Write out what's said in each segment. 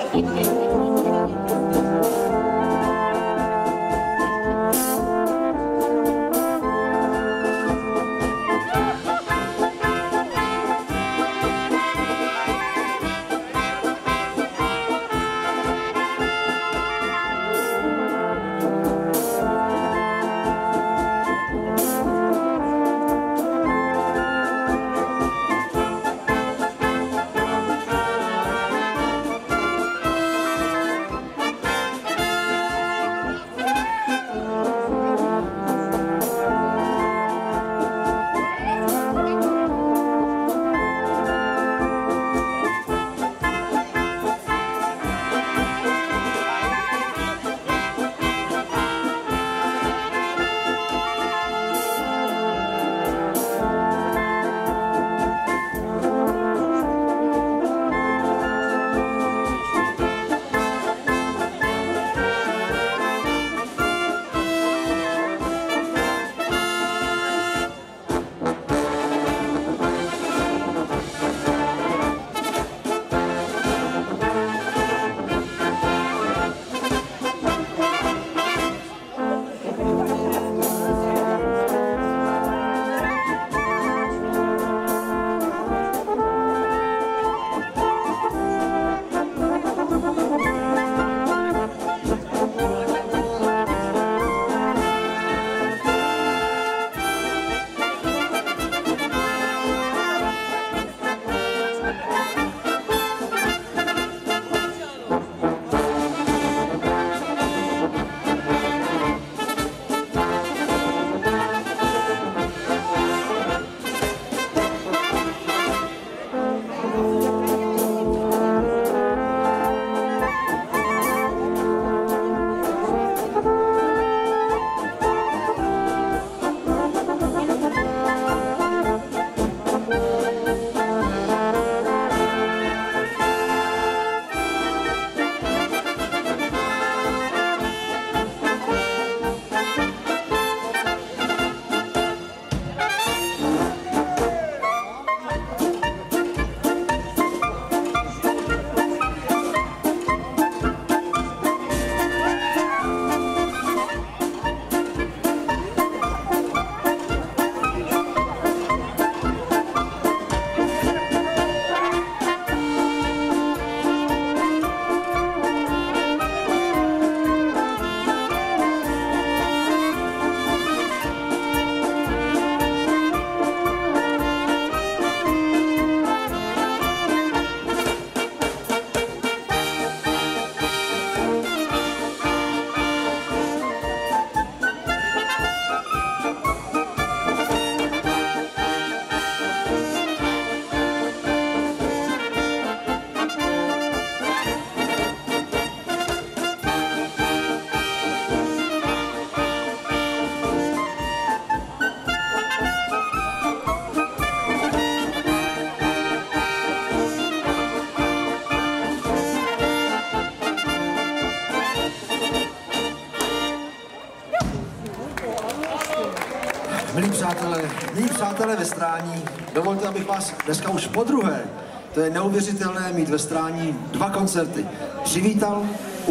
Milí přátelé ve Strání, dovolte, abych vás dneska už podruhé, to je neuvěřitelné mít ve Strání 2 koncerty, přivítal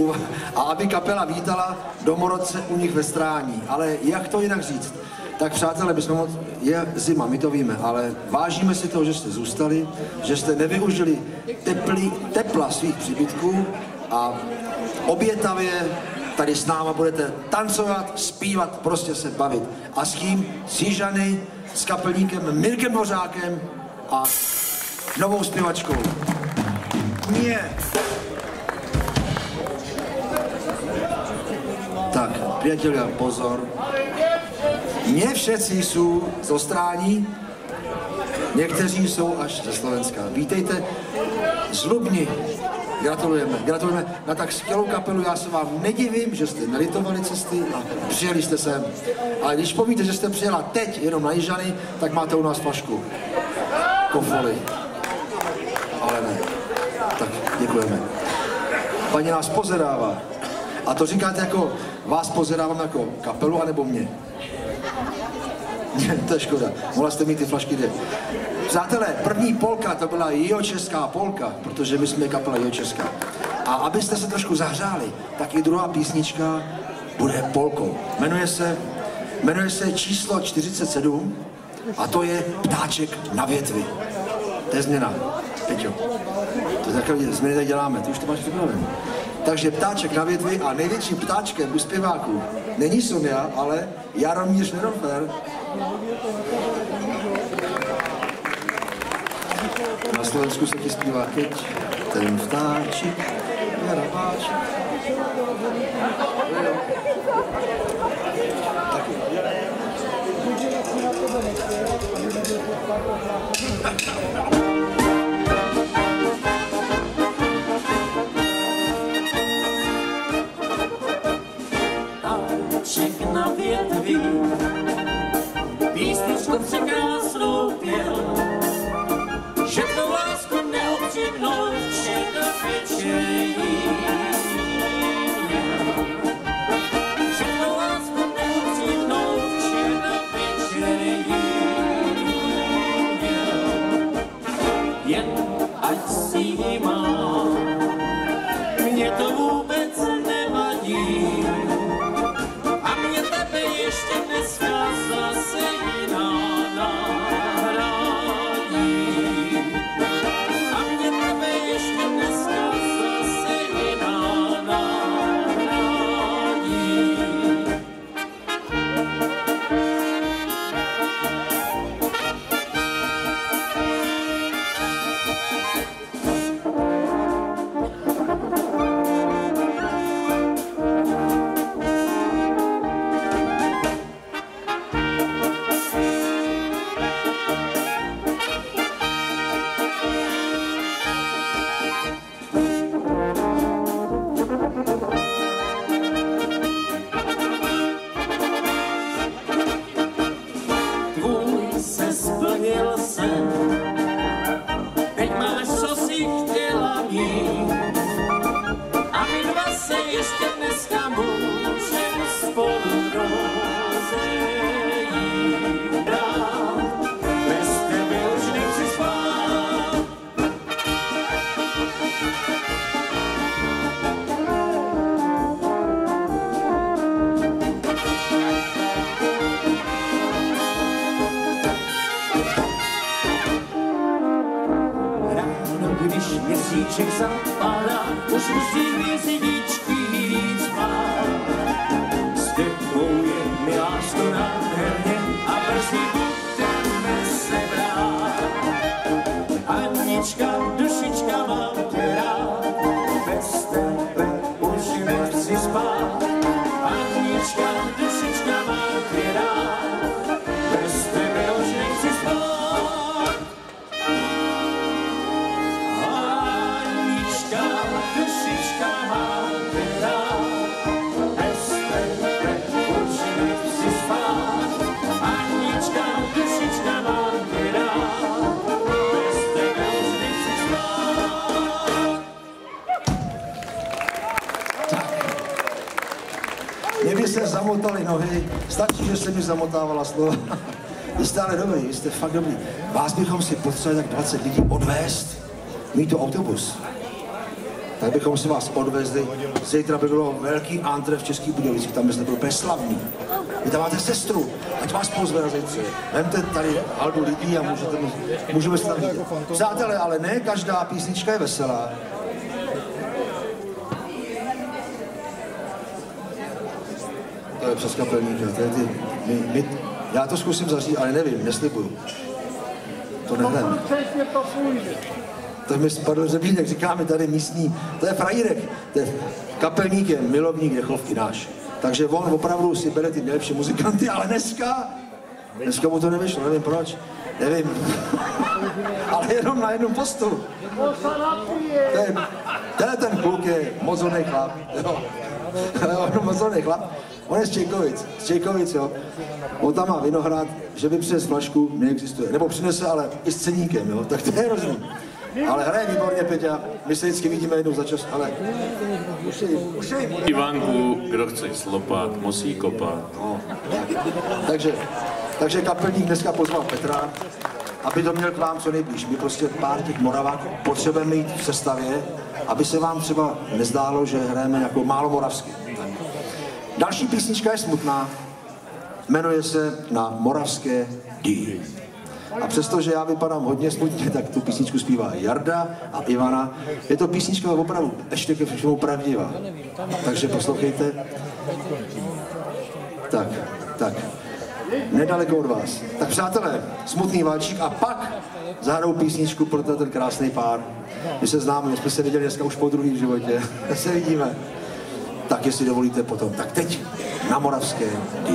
a aby kapela vítala domorodce u nich ve Strání. Ale jak to jinak říct? Tak přátelé, je zima, my to víme, ale vážíme si toho, že jste zůstali, že jste nevyužili tepla svých příbytků a obětavě tady s náma budete tancovat, zpívat, prostě se bavit. A s kým? S Jižany, s kapelníkem Mirkem Dvořákem a novou zpěvačkou. Tak, priatelia, pozor. Nie všetci jsou z Ostrání, někteří jsou až ze Slovenska. Vítejte z Lubni. Gratulujeme na tak skvělou kapelu, já se vám nedivím, že jste nelitovali cesty a přijeli jste sem. Ale když povíte, že jste přijela teď jenom na Jižany, tak máte u nás flašku Kofoly. Ale ne. Tak, děkujeme. Paní nás pozerává. A to říkáte jako, vás pozerávám jako kapelu, anebo mě? To je škoda. Mohla jste mít ty flašky 2. Přátelé, první polka to byla jihočeská polka, protože my jsme kapela jihočeská. A abyste se trošku zahřáli, tak i druhá písnička bude polkou. Jmenuje se číslo 47 a to je Ptáček na větvi. To je změna, Peťo. To je takové změny tady děláme, ty už to máš připravené. Takže Ptáček na větvi a největším ptáčkem u zpěváků není Sonia, ale Jaromír Šnerofer. Na Slovensku se ti zpívá teď ten vtáček, jarabáček. Taky. Ptáček na větvi, písničku překrásnou pěl, že tu lásku neopřivnou všechno svědčí. Že tu lásku neopřivnou všechno svědčí. Jen ať si ji má, mě to vůbec nevadí. A mě tebe ještě dneska zase jiná nahradí. A mě tebe ještě dneska zase jiná nahradí. Splnil sen, teď máš, co si chtěla mít. A my dva se ještě dneska můžeme spolu rozejít. Bez tebe už nechci spát. Když měsíček zapadá, už musí hvězdičky jít spát. S tebou je mi lásko nádherně a brzy budeme se brát. Anička, dušička, mám tě rád, bez tebe už nechci spát. Anička, dušička, mám tě rád, bez tebe už nechci spát. Mě by se zamotaly nohy, stačí, že se mi zamotávala slova. Vy jste ale dobrý, vy jste fakt dobrý. Vás bychom si potřebovali tak 20 lidí odvést, mít to autobus. Tak bychom si vás odvezli. Zítra by bylo velký antre v Českých Budějovicích, tam byste byl bezslavný. Vy tam máte sestru, ať vás pozve na zítře. Vemte tady haldu lidí a můžeme se tam vidět. Přátelé, ale ne každá písnička je veselá. To je přes kapelníka, to je ty, já to zkusím zařídit, ale nevím, neslibuju. To nevím. To mi spadl řebínek, říkáme tady místní, to je frajírek, to je kapelník, je milovník Dechovky náš. Takže on opravdu si bere ty nejlepší muzikanty, ale dneska mu to nevyšlo, nevím proč, nevím. Ale jenom na jednom postu. Ten kluk je mozolný chlap, jo. Mozolný chlap. On je z Čejkovic, jo. On tam má vinohrad, že by přines flašku, neexistuje. Nebo přinese, ale i s ceníkem, jo. Tak to je hrozný. Ale hraje výborně, Peťa. My se vždycky vidíme jednou za čas, ale... Ivanku, kdo chce slopat, musí kopat. No, takže kapelník dneska pozval Petra. aby to měl k vám co nejblíž. My prostě pár těch Moraváků potřebujeme mít v sestavě, aby se vám třeba nezdálo, že hrajeme jako málo moravsky. Další písnička je smutná, jmenuje se Na moravské dý. A přestože já vypadám hodně smutně, tak tu písničku zpívá Jarda a Ivana. Je to písnička opravdu ještě ke všemu pravdivá. Takže poslouchejte. Tak. Nedaleko od vás. Tak přátelé, smutný valčík a pak zahrajou písničku pro ten krásný pár. My se známe, my jsme se viděli dneska už po druhý v životě. Se vidíme. Tak jestli dovolíte potom. Tak teď Na moravské dý.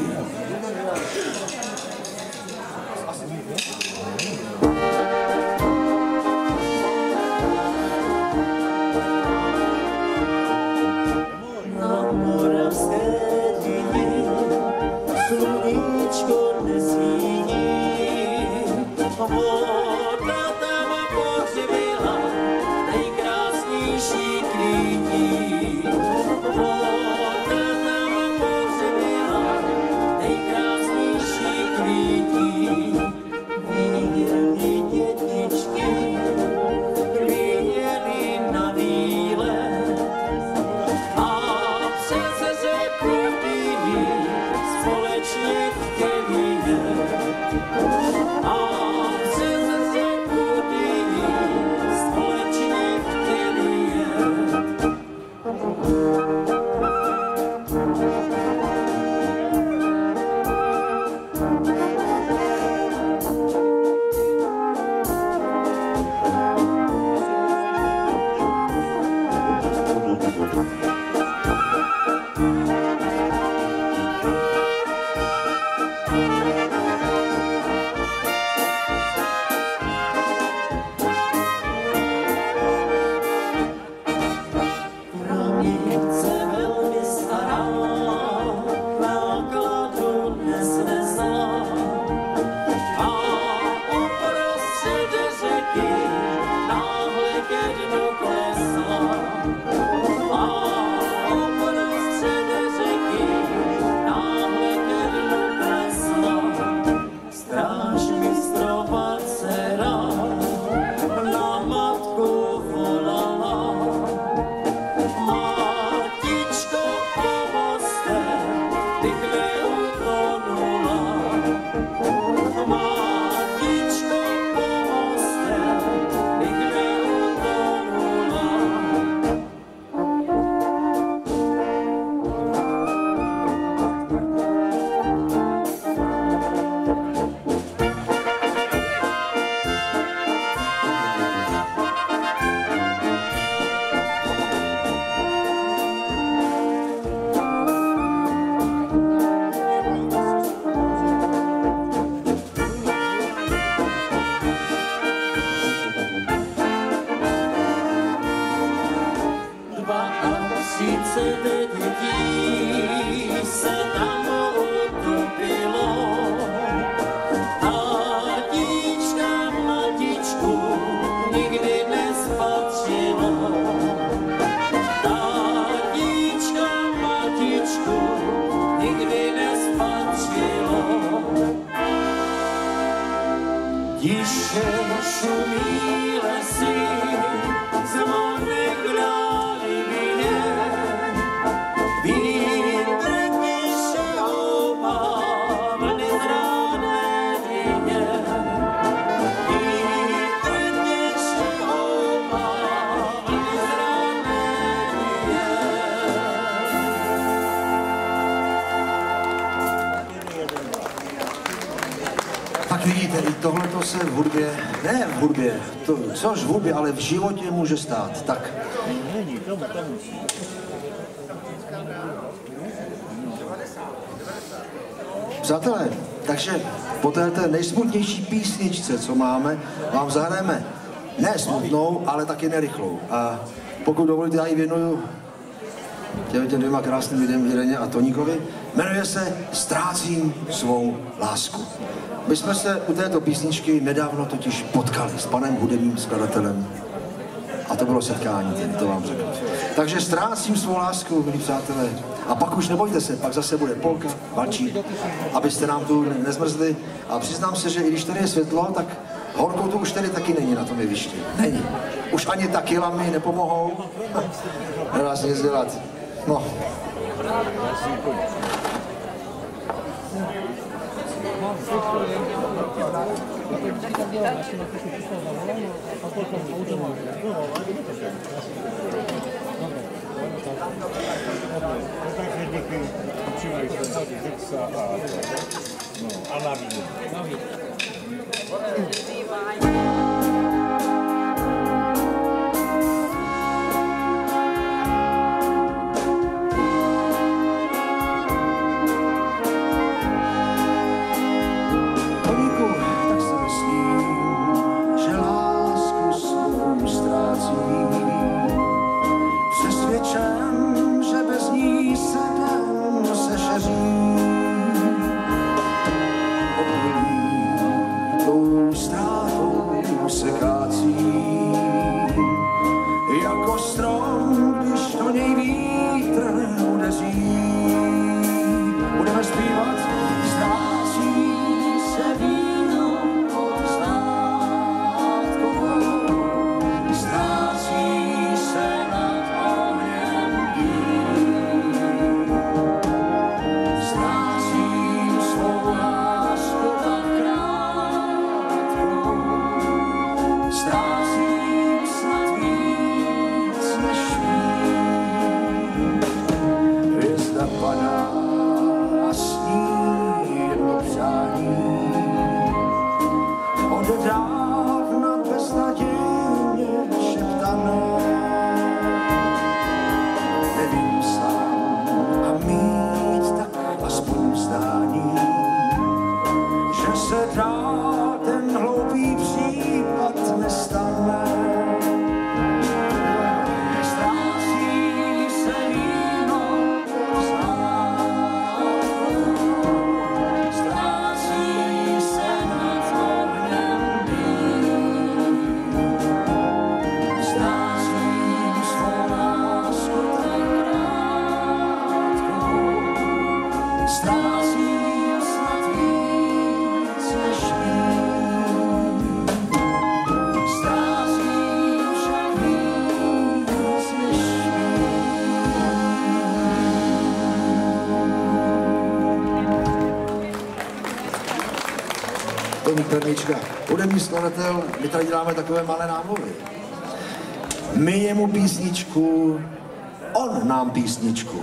Vidíte, i tohleto se v hudbě, ne v hudbě, což v hudbě, ale v životě může stát. Tak. Přátelé, takže po této nejsmutnější písničce, co máme, vám zahrajeme ne smutnou, ale taky nerychlou. A pokud dovolíte, já ji věnuju těm dvěma krásným lidem, Ireně a Toníkovi. Jmenuje se Ztrácím svou lásku. My jsme se u této písničky nedávno totiž potkali s panem hudebním skladatelem. A to bylo setkání, tedy to vám řeknu. Takže Ztrácím svou lásku, milí přátelé. A pak už nebojte se, pak zase bude polka, valčík, abyste nám tu nezmrzli. A přiznám se, že i když tady je světlo, tak Horko tu už tady taky není na tom jevišti. Není. Už ani ta kila mi nepomohou. Nedá se nic dělat. No. Takže díky, počívají se tady Zexa a Navínu. Hudební skladatel, my tady děláme takové malé námluvy. My jemu písničku, on nám písničku.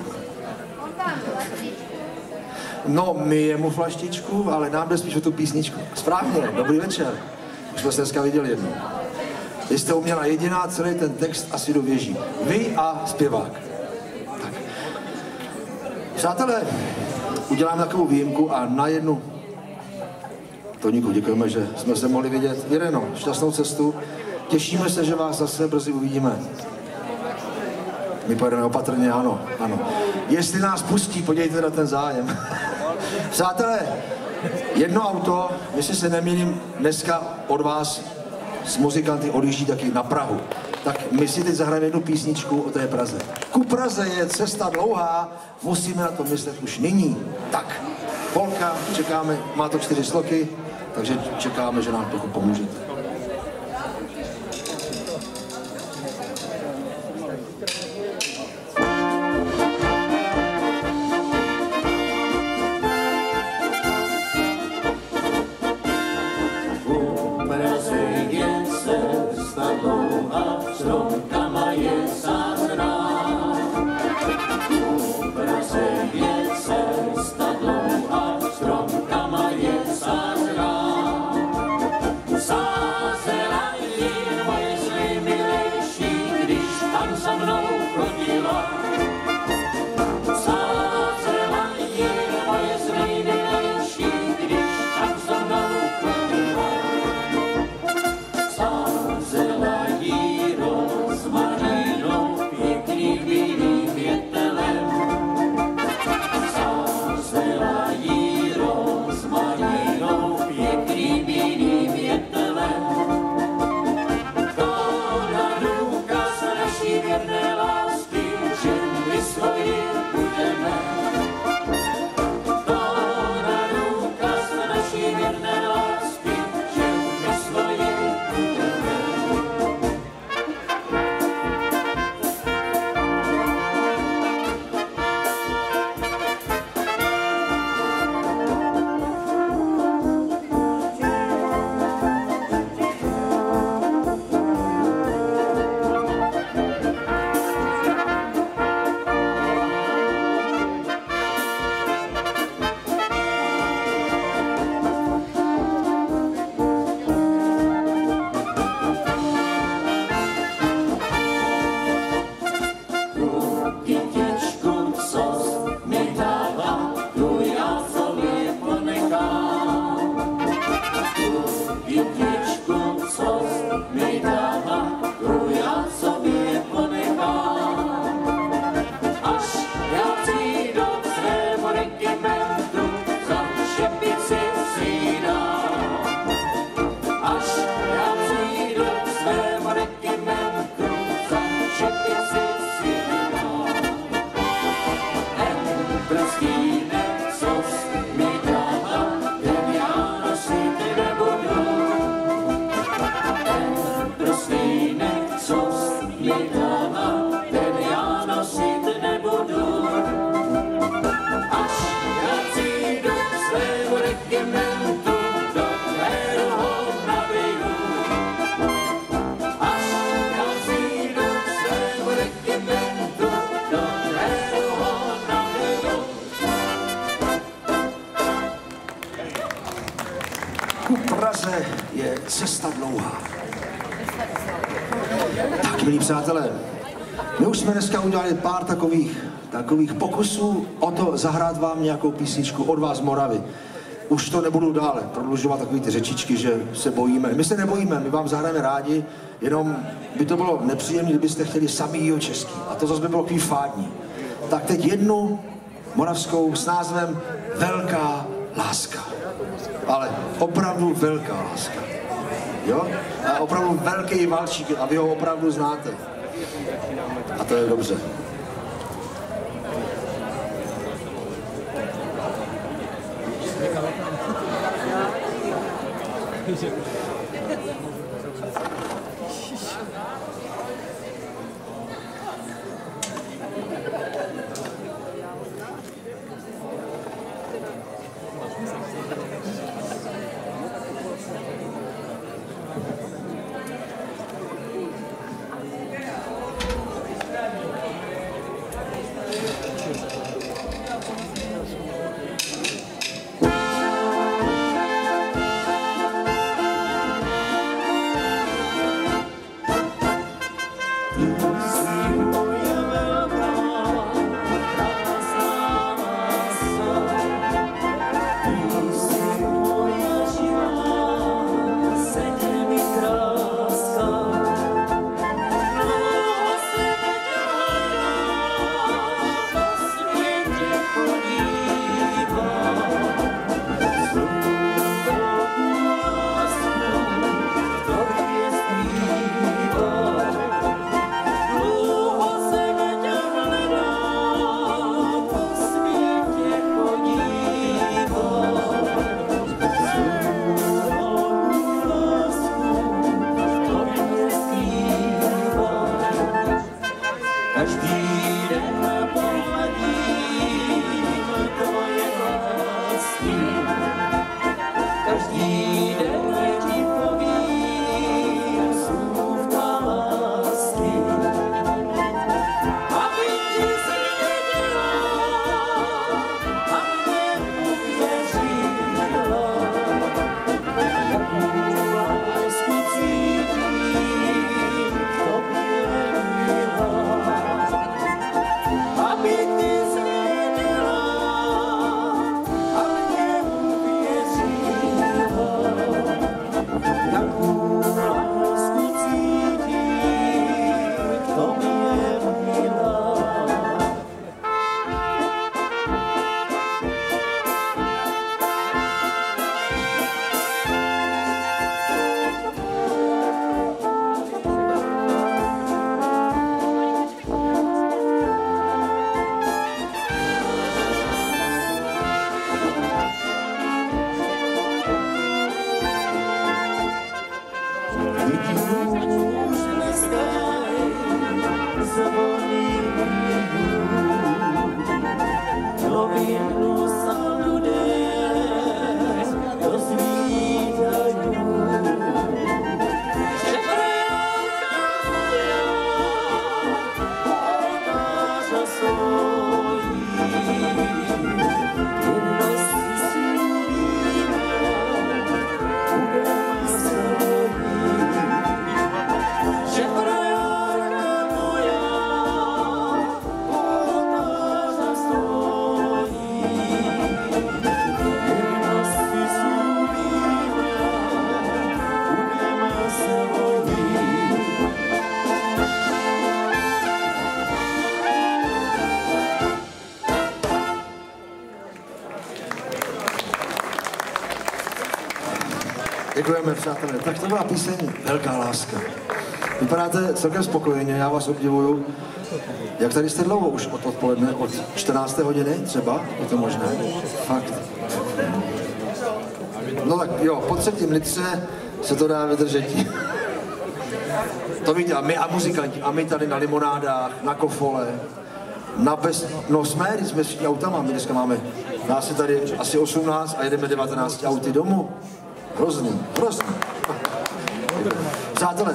No, my jemu flaštičku, ale nám jde spíš o tu písničku. Správně, dobrý večer. Už jsme se dneska viděli jednou. Vy jste uměla jediná, celý ten text asi dověží. Vy a zpěvák. Tak. Přátelé, uděláme takovou výjimku a na jednu Toníku, děkujeme, že jsme se mohli vidět. Ireno, šťastnou cestu. Těšíme se, že vás zase brzy uvidíme. My pojedeme opatrně, ano, ano. Jestli nás pustí, podívejte na ten zájem. Přátelé, jedno auto, jestli se nemýlím, dneska od vás s muzikanty odjíždí taky na Prahu. Tak my si teď zahrajeme jednu písničku o té Praze. Ku Praze je cesta dlouhá, musíme na to myslet už nyní. Tak, polka, čekáme, má to 4 sloky, takže čekáme, že nám trochu pomůžete. Sa kytěčku, co mi dala, tu já sobě ponechám. Tu kytěčku, co mi dala, tu já sobě ponechám. Až já přijdu k svému regimentu, za šepici si dám. Až já přijdu k svému regimentu, za šepici si dám. Prstýnek, co mi dala, ten já nosit nebudu. Prstýnek, co mi dala, ten já nosit nebudu. Až já přijdu k svému regimentu, do kterého ho nabiju. Až já přijdu k svému regimentu, do kterého ho nabiju. Ku Praze je cesta dlouhá. Tak, milí přátelé, my už jsme dneska udělali pár takových pokusů o to zahrát vám nějakou písničku od vás z Moravy. Už to nebudu dále prodlužovat takový ty řečičky, že se bojíme. My se nebojíme, my vám zahrajeme rádi, jenom by to bylo nepříjemné, kdybyste chtěli samýho český. A to zase by bylo takový fádní. Tak teď jednu moravskou s názvem Velká láska. Ale opravdu velká láska. Jo? A opravdu velký valčík a vy ho opravdu znáte. A to je dobře. Děkujeme, přátelé. Tak to byla píseň Velká láska. Vypadáte celkem spokojeně, já vás obdivuju. Jak tady jste dlouho už od odpoledne, od 14. hodiny třeba? Je to možné? Fakt. No tak jo, po 3. litře se to dá vydržet. To víte, a muzikanti, a my tady na limonádách, na kofole, no jsme všichni autama, my dneska máme, nás je tady asi 18 a jedeme 19 auty domů. Hrozný. Přátelé,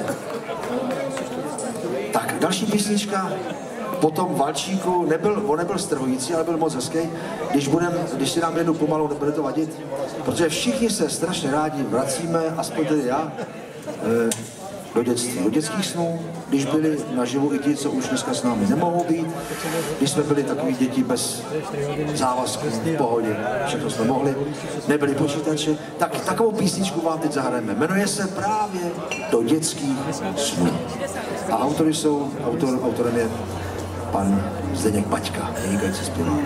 tak další písnička, potom Valčíku, on nebyl strhující, ale byl moc hezký. Když si dám jednu pomalu, nebude to vadit, protože všichni se strašně rádi vracíme, aspoň tedy já, do dětství, do dětských snů, když byli naživu i ti, co už dneska s námi nemohou být, když jsme byli takový děti bez závazků, v pohodě, všechno jsme mohli, nebyli počítače, tak takovou písničku vám teď zahrajeme. Jmenuje se právě Do dětských snů. A autorem je pan Zdeněk Baťka, vynikající zpěvák.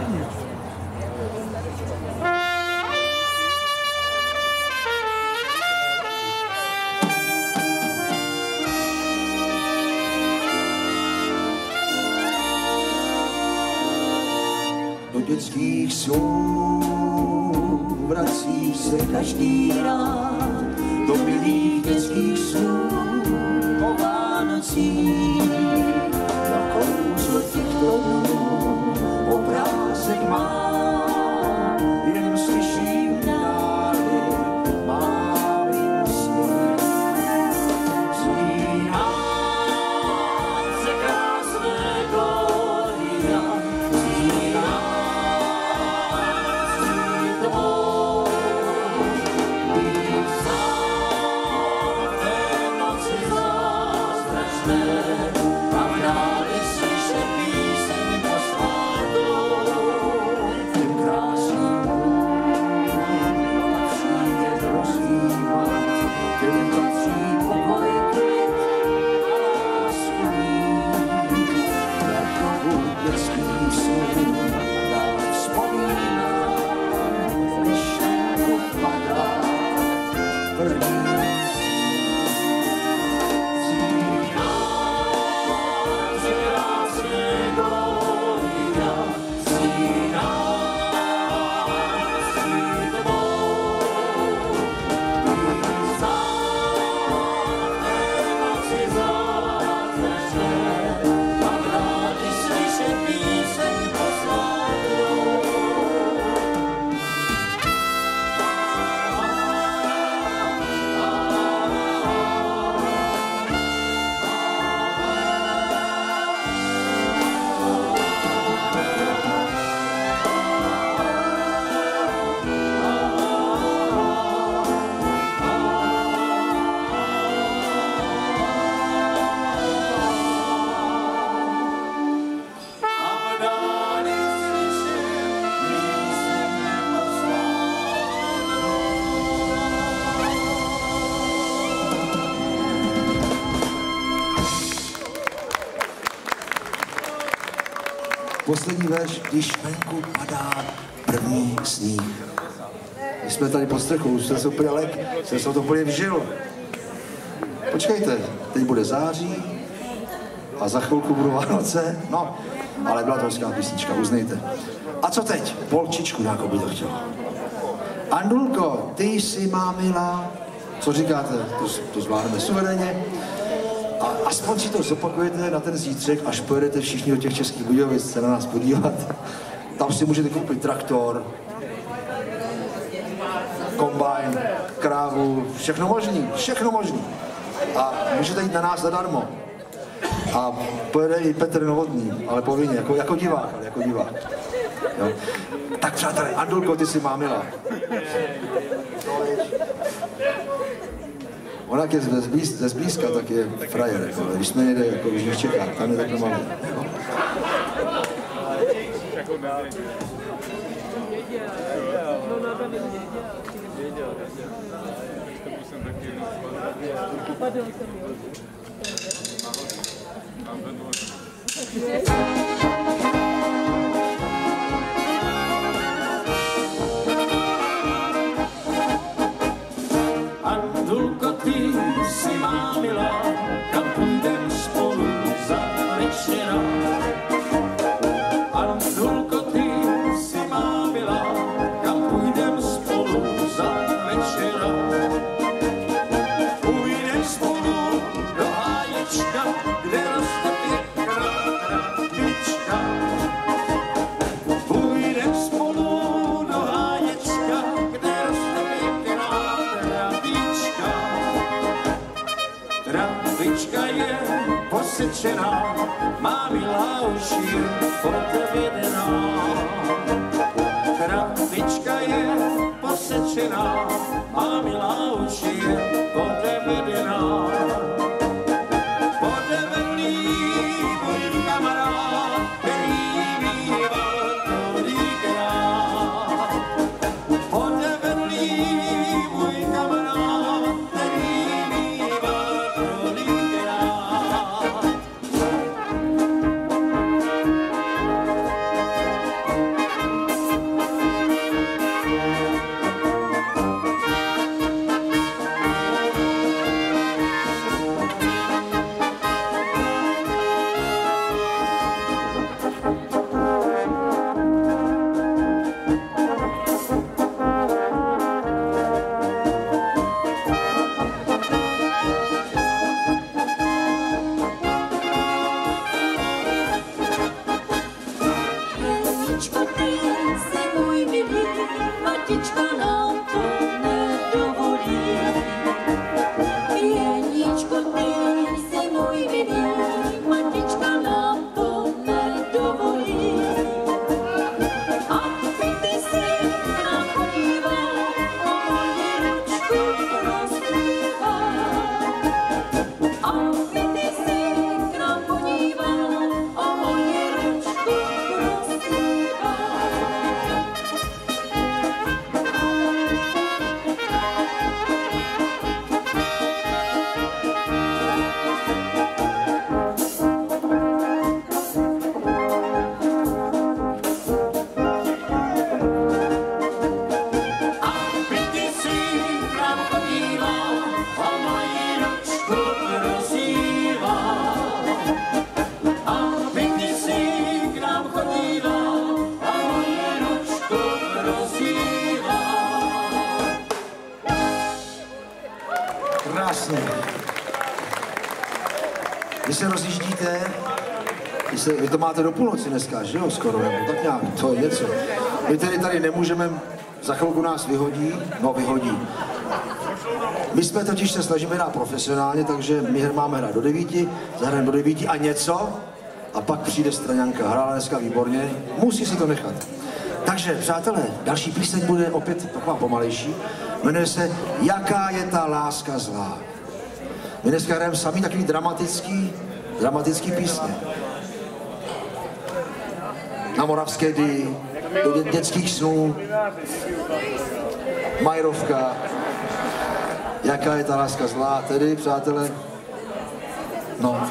Do dětských snů vrací se každý rád, do milých dětských snů o Vánocích. Na kouzlo těchto dnů obrázek má, jen slyším dále mávím sny. Zmínám se krásné Gloria, poslední verš, když venku padá první sníh. My jsme tady pod střechou, už jsem se úplně lek, jsem se to úplně vžil. Počkejte, teď bude září a za chvilku budou Vánoce, no, ale byla to hezká písnička, uznejte. A co teď? Polčičku nějakou by to chtěla. Andulko, ty jsi má milá, co říkáte? To zvládneme suverénně. A aspoň si to zopakujete na ten zítřek, až pojedete všichni do těch Českých Budějovic se na nás podívat. Tam si můžete koupit traktor, kombajn, krávu, všechno možný. A můžete jít na nás zadarmo. A pojede i Petr Novotný, ale povinně, jako divák. Jo. Tak přátelé, Andulko, ty jsi má milá. Ona jak je ze zblízka, tak je frajer, jako, když jsme někde, jako, když mě čeká, tam je takhle malý. posečená, má milá uši otevřená. Krabička je posečená, má milá uši otevřená. Otevřený můj kamarád, který býval tolikrát. Otevřený můj kamarád, který býval tolikrát. Jeničko, ty jsi můj milý, matička nám to nedovolí. Jeničko, ty jsi můj milý, matička nám to nedovolí. A ty si nám podíval, o moji ručku rozplývá. A ty si nám podíval, o moji ručku rozplývá. Krásně. Vy se rozjíždíte, vy to máte do půlnoci dneska, že jo, skoro, nebo tak nějak, to je něco. My tedy tady nemůžeme, za chvilku nás vyhodí, no vyhodí. My jsme totiž se snažíme hrát profesionálně, takže my máme hrát do 9, zahrajeme do 9 a něco, a pak přijde Straňanka, hrála dneska výborně, musí si to nechat. Takže, přátelé, další píseň bude opět taková pomalejší, jmenuje se Jaká je ta láska zlá. My dneska hrajeme sami takový dramatický písně. Na moravské dy, do dětských snů, Majerovka. Jaká je ta láska zlá, tedy, přátelé? No.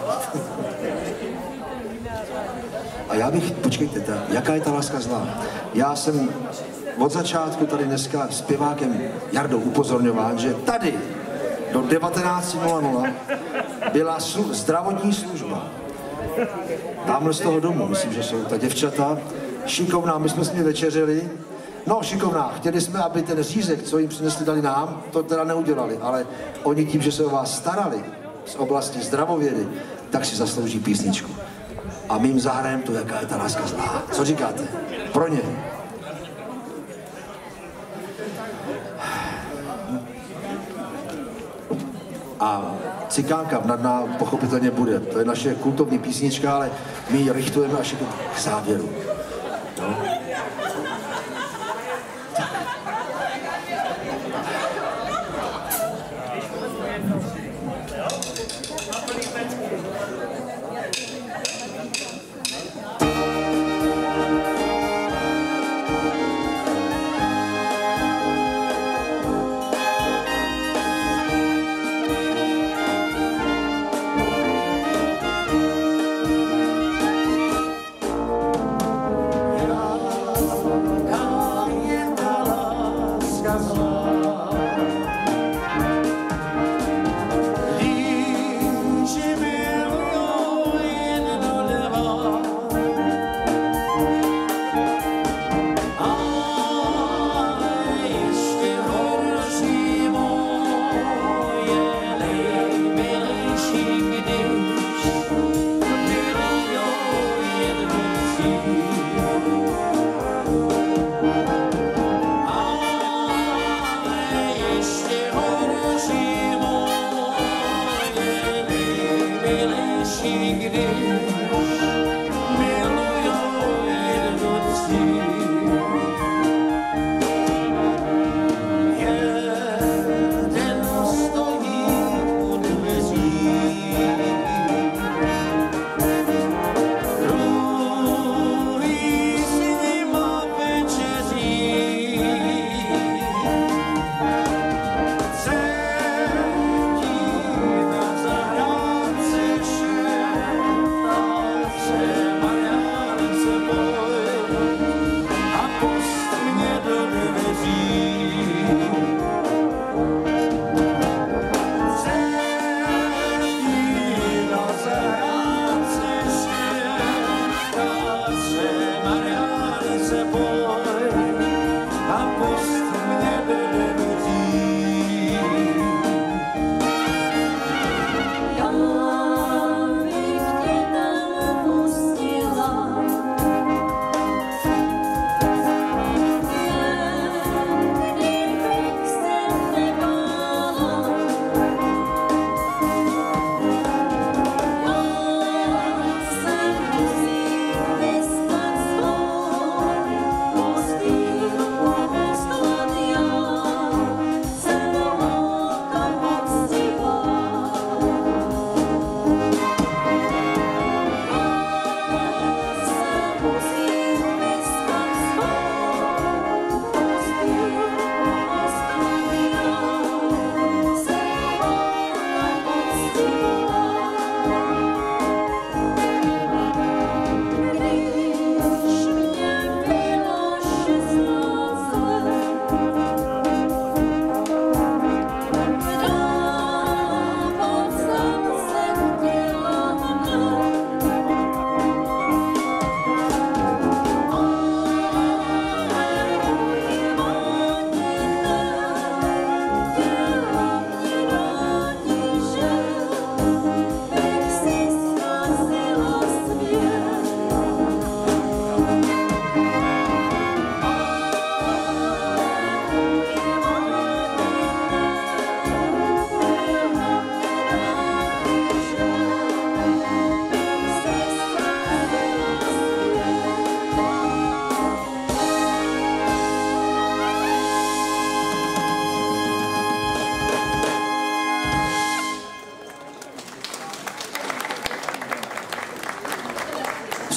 A já bych, počkejte, jaká je ta láska zlá? Já jsem od začátku tady dneska zpěvákem Jardou upozorňován, že tady do 19:00 byla zdravotní služba. Tamhle z toho domu, myslím, že jsou ta děvčata, šikovná, my jsme s nimi večeřili. No, šikovná, chtěli jsme, aby ten řízek, co jim přinesli, dali nám, to teda neudělali, ale oni tím, že se o vás starali z oblasti zdravovědy, tak si zaslouží písničku. A my jim zahrajeme to, jaká je ta láska zlá. Co říkáte? Pro ně. A Cikánka nadná pochopitelně bude. To je naše kultovní písnička, ale my ji richtujeme až k závěru. No. Nikdy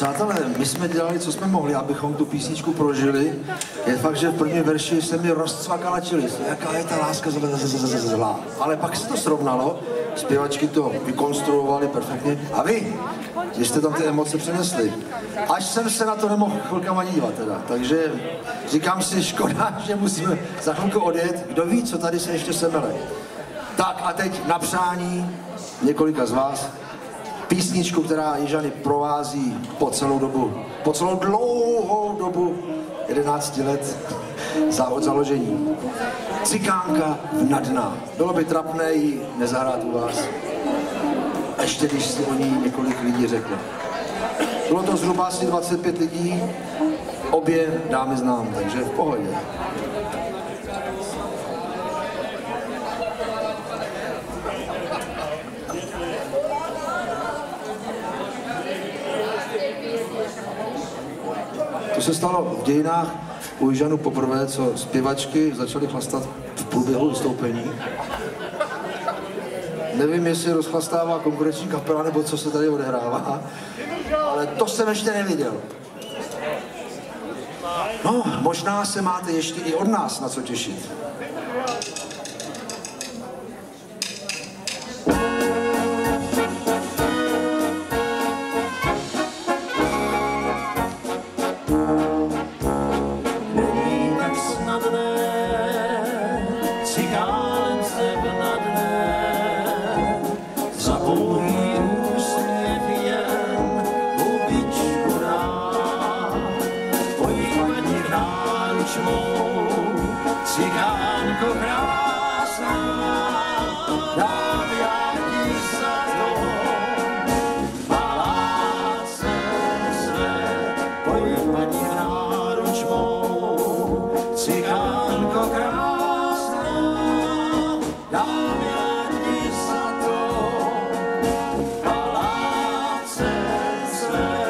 Přátelé, my jsme dělali, co jsme mohli, abychom tu písničku prožili. Je fakt, že v první verši se mi rozcvakala čelist. Jaká je ta láska zlá. Ale pak se to srovnalo, zpěvačky to vykonstruovaly perfektně. A vy jste tam ty emoce přenesli. Až jsem se na to nemohl chvilkama dívat teda. Takže říkám si, škoda, že musíme za chvilku odjet. Kdo ví, co tady se ještě semele. Tak a teď na přání několika z vás písničku, která Jižany provází po celou dlouhou dobu 11 let od založení. Cikánka Vnadná. Bylo by trapné ji nezahrát u vás, ještě když si o ní několik lidí řeklo. Bylo to zhruba asi 25 lidí, obě dámy znám, takže v pohodě. To se stalo v dějinách u Jižanů poprvé, co zpěvačky začaly chlastat v průběhu vystoupení. Nevím, jestli rozchlastává konkurenční kapela, nebo co se tady odehrává, ale to jsem ještě neviděl. No, možná se máte ještě i od nás na co těšit. Cikánko krásná, dám já ti za to paláce své, pojď paní náruč mou. Cikánko krásná, dám já ti za to paláce své.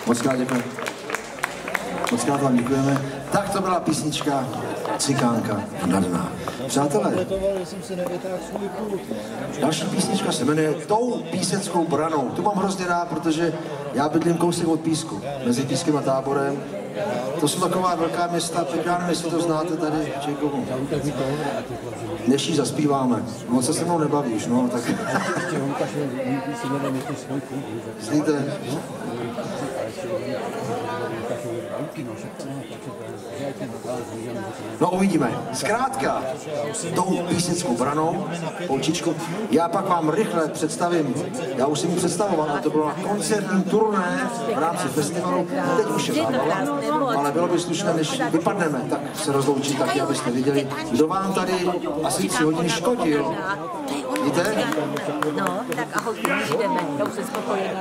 Moc krát děkujeme. Moc krát vám děkujeme. Tak to byla písnička Cikánka Nadná. Přátelé, další písnička se jmenuje Tou píseckou branou. Tu mám hrozně rád, protože já bydlím kousek od Písku, mezi Pískem a Táborem. To jsou taková velká města, tak já nevím, jestli to znáte tady v Čejkovu. Než ji zaspíváme. Moc se mnou nebavíš, no, tak... Zlíte? No uvidíme. Zkrátka, tou písnickou branou, Polčičko, já pak vám rychle představím, já už jsem ji představoval, a to bylo na koncertním turné v rámci festivalu, teď už je zábava, ale bylo by slušné, než vypadneme, tak se rozloučit taky, abyste viděli, kdo vám tady asi 3 hodiny škodil. Víte? No, tak ahoj, už jdeme, já už jsem spokojená.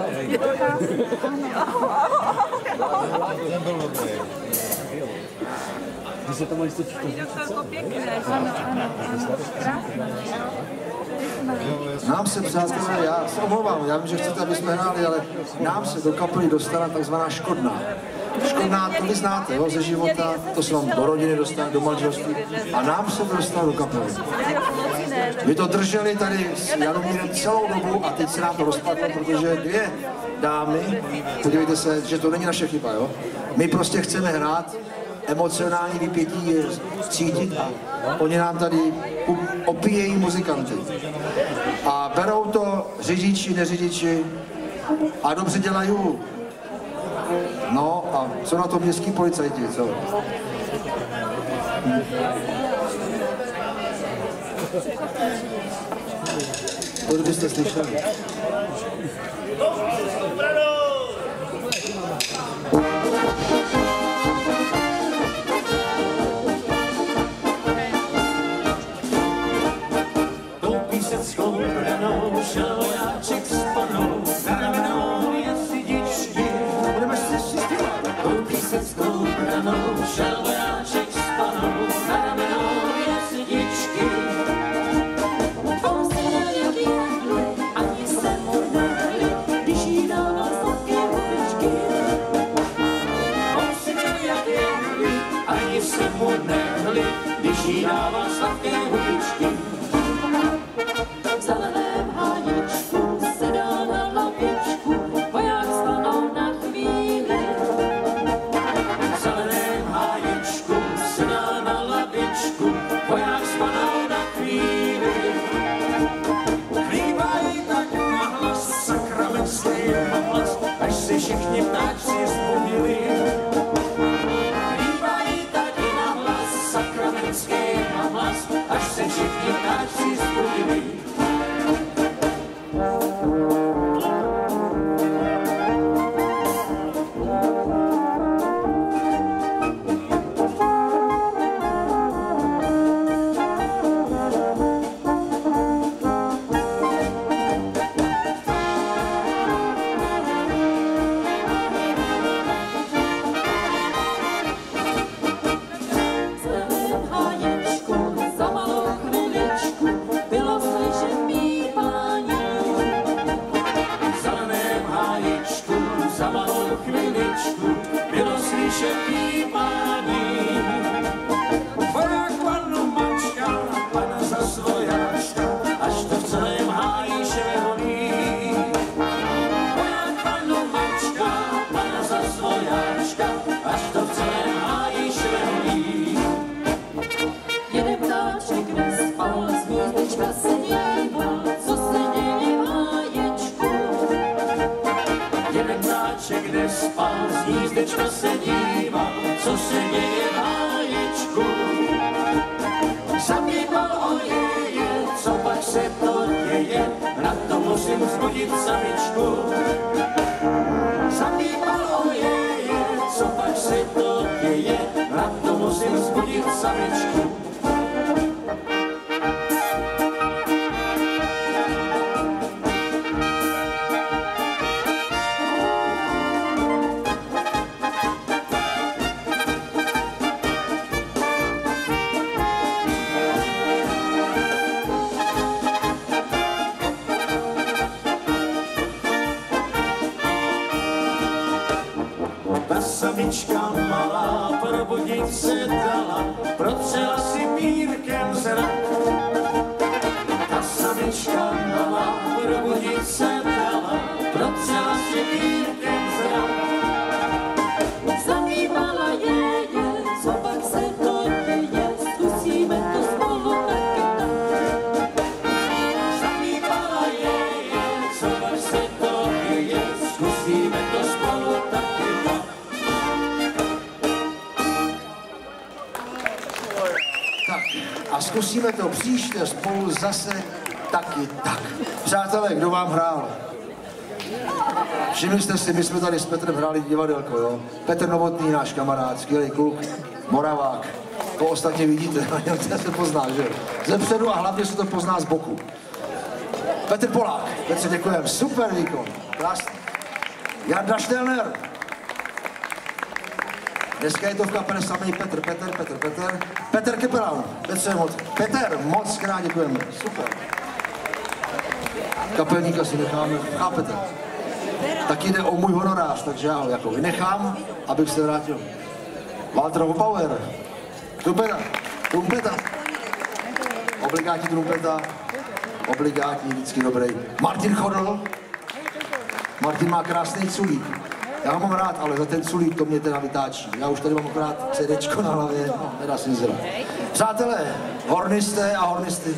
Nám se, přátelé, já se omlouvám, já vím, že chcete, aby jsme hráli, ale nám se do kapely dostala takzvaná škodná. Škodná, to vy znáte, jo, ze života, to se vám do rodiny dostane, do manželství, a nám se to dostalo do kapely. Vy to drželi tady s Jaromírem celou dobu a teď se nám to rozpadlo, protože 2 dámy, podívejte se, že to není naše chyba, jo. My prostě chceme hrát, emocionální vypětí cítit a oni nám tady opíjejí muzikanty. A berou to řidiči, neřidiči a dobře dělají. No a co na to městský policajti, co? To byste slyšeli. Tou píseckou branou šel vojáček s panou, na ramenou jezdičky. Budeme si zpívat. Tou píseckou branou šel vojáček s panou, na ramenou jezdičky. On se jak jehly, ani se mu nehly, když jí dával sladké hubičky. On si měl jak jehly, ani se mu nehly, když jí dával sladké hubičky. V zeleném hájičku se dal na lavičku, voják s panou na chvíli. V zeleném hájičku se dal na lavičku, voják s panou na chvíli. Klívají tak nahlas, sakramentský hlas, až se všichni ptáčci zbudili. Klívají tak nahlas, sakramentský hlas, až se všichni ptáčci zbudili. V zeleném hájičku za malou chviličku bylo slyšet pípání. V zeleném hájičku za malou chviličku bylo slyšet pípání. Voják panu mačka, pana za svojáčka, až to v celém háji šehoní. Voják panu mačka, pana za svojáčka, až to v celém háji šehoní. Jeden ptáček nespal, z hnízdečka se díval, co se děje v háječku. Jeden ptáček nespal, z hnízdečka se díval, co se děje v háječku. Zapípal ojeje, co pak se to děje, na to musím vzbudit samičku. Zapípal ojeje, co pak se to děje, na to musím vzbudit samičku. ta samička malá probudit se dala, protřela si mírkem zrak. Ta samička malá probudit se dala, protřela si mírkem zrak. Zamývala je, co pak se to děje, zkusíme to spolu taky tak. Zamývala je, co pak se to děje, zkusíme to spolu taky tak. Tak a zkusíme to příště spolu zase taky tak. Přátelé, kdo vám hrál? Všimli jste si, my jsme tady s Petrem hráli divadelko, jo? Petr Novotný, náš kamarád, skvělý kluk, Moravák. To ostatně vidíte, na něm se pozná, že? Zepředu a hlavně se to pozná z boku. Petr Polák, Petře, děkujem, super výkon, krásný. Jarda Štelner. Dneska je to v kapele samý Petr. Petr Kepelan, Petře moc. Petr, moc krát děkujeme, super. Kapelníka si necháme, chápete? Tak jde o můj honorář, takže já ho jako vynechám, abych se vrátil. Walter Bauer, trumpeta, obligátní trumpeta, obligátní, vždycky dobrý. Martin Chodl, Martin má krásný culík. Já ho mám rád, ale za ten culík to mě teda vytáčí. Já už tady mám akorát CDčko na hlavě, no, nedá se nic dělat. Přátelé, hornisté a hornisty.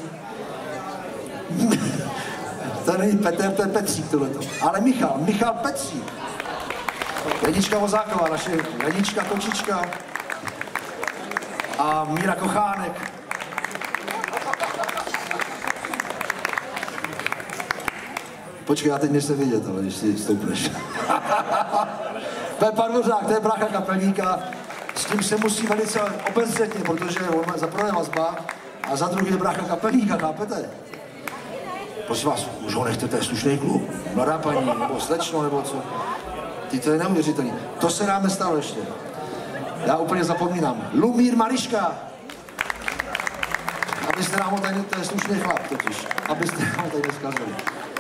To není Petr, to je Petřík tohleto. Ale Michal Petřík. Jedička Vozáková, naše Jedička Kočička. A Míra Kochánek. Počkej, já teď nechci vidět, ale když si stoupneš. Pepa Dvořák, to je brácha kapelníka. S tím se musí velice obezřetně, protože on má za prvé vazba a za druhý je brácha kapelníka, chápete? Prosím vás, už ho nechte, to je slušný kluk. Mladá paní, nebo slečno, nebo co. Ty, to je neuvěřitelný. To se nám nestalo ještě. Já úplně zapomínám. Lumír Mališka. Abyste nám ho tady, to je slušný chlap totiž. Abyste nám ho tady neskazili.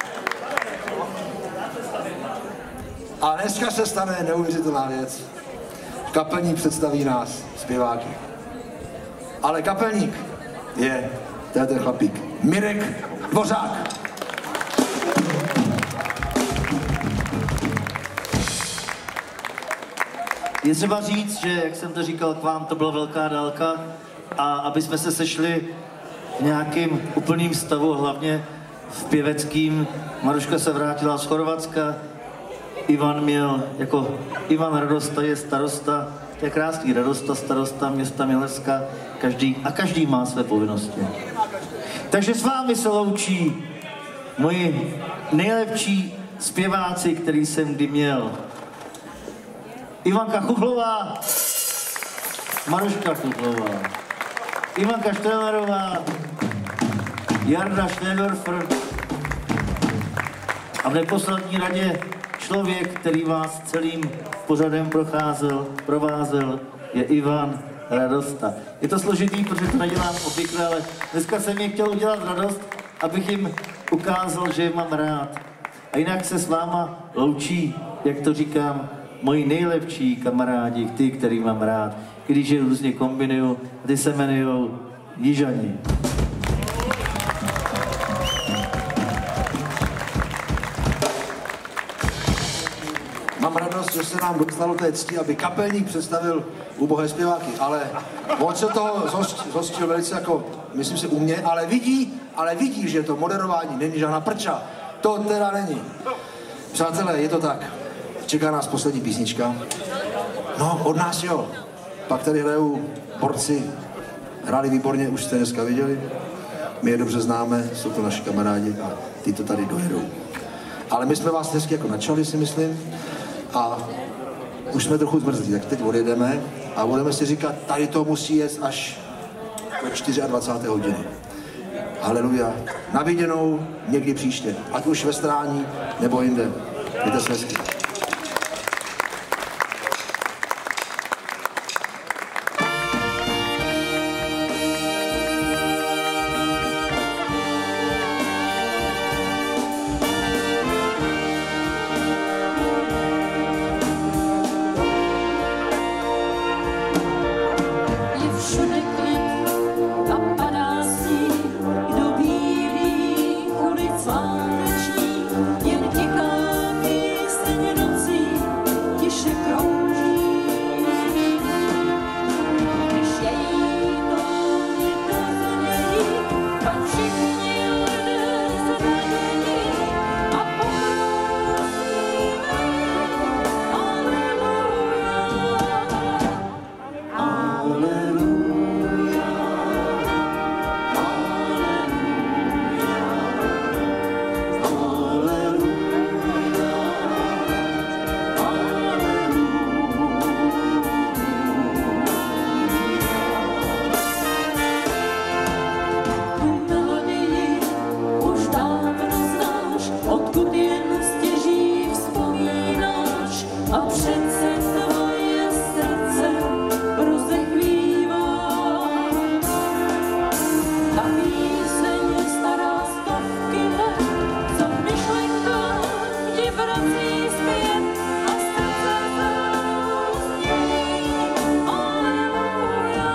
A dneska se stane neuvěřitelná věc. Kapelník představí nás, zpěváky. Ale kapelník je, to je ten chlapík, Mirek Dvořák. Je třeba říct, že, jak jsem to říkal k vám, to byla velká dálka a aby jsme se sešli v nějakým úplným stavu, hlavně v pěveckým. Maruška se vrátila z Chorvatska, Ivan měl, jako Ivan Radosta je starosta, to je krásný, Radosta, starosta města Mileska, každý má své povinnosti. Takže s vámi se loučí moji nejlepší zpěváci, který jsem kdy měl. Ivanka Chuchlová, Maruška Chuchlová, Ivanka Štelnerová, Jarda Schnedorfer a v neposlední radě člověk, který vás celým pořadem provázel, je Ivan Radosta. Je to složitý, protože to nedělám obvykle, ale dneska jsem mě chtěl udělat radost, abych jim ukázal, že je mám rád. A jinak se s váma loučí, jak to říkám, moji nejlepší kamarádi, ty, který mám rád, i když je různě kombinuju, ty se jmenují Jižani. Mám radost, že se nám dostalo té cti, aby kapelník představil ubohé zpěváky, ale on se toho zhostil velice jako, myslím si, u mě, ale vidí, že to moderování není žádná prča. To teda není. Přátelé, je to tak. Čeká nás poslední písnička. No, od nás jo. Pak tady hrajou borci. Hráli výborně, už jste dneska viděli. My je dobře známe, jsou to naši kamarádi a ty to tady dojedou. Ale my jsme vás dneska jako načali, si myslím. A už jsme trochu zmrzlí, tak teď odjedeme a budeme si říkat, tady to musí jet až do 24. hodiny. Haleluja. Na viděnou někdy příště. Ať už ve Strání nebo jinde. Mějte se hezky. jen stěží vzpomínáš a přece tvoje srdce rozechvívá. Ta píseň stará stovky let, co v myšlenkách ti vrací zpět a srdce zní Aleluja,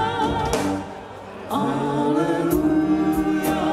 Aleluja,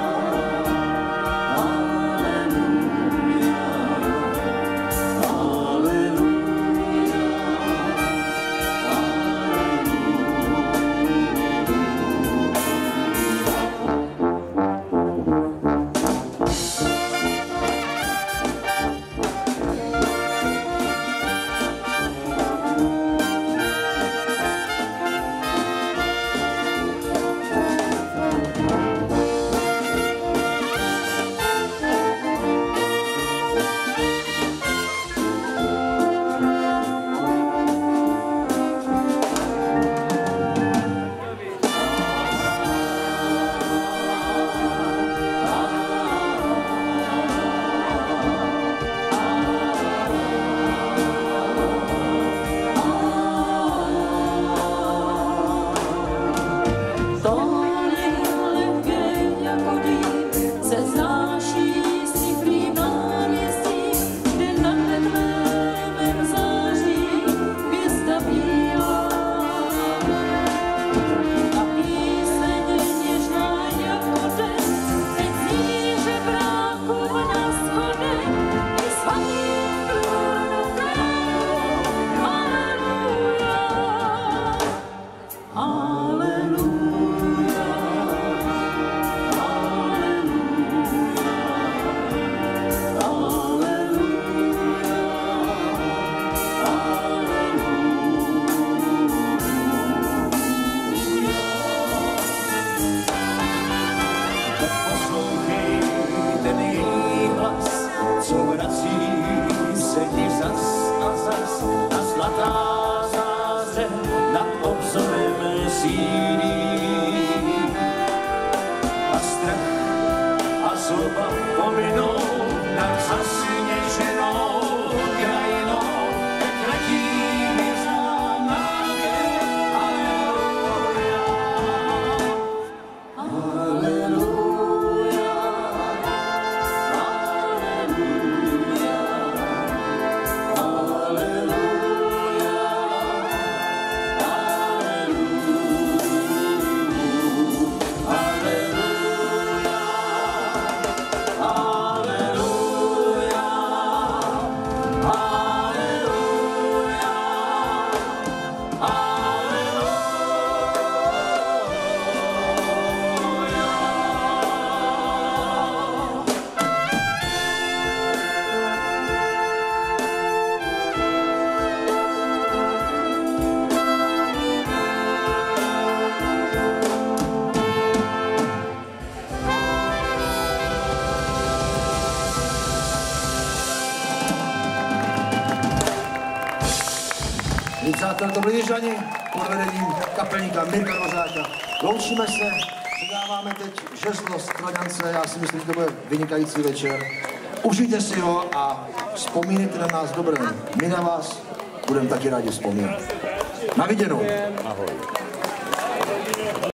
Přátelé, to byli Jižani pod vedením kapelníka Mirka Dvořáka. Loučíme se, předáváme teď žezlo z Kladňance, já si myslím, že to bude vynikající večer. Užijte si ho a vzpomínejte na nás dobré. My na vás budeme taky rádi vzpomínat. Na viděnou. Ahoj.